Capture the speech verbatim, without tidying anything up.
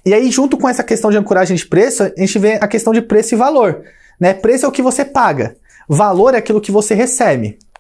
E aí, junto com essa questão de ancoragem de preço, a gente vê a questão de preço e valor, né? Preço é o que você paga, valor é aquilo que você recebe.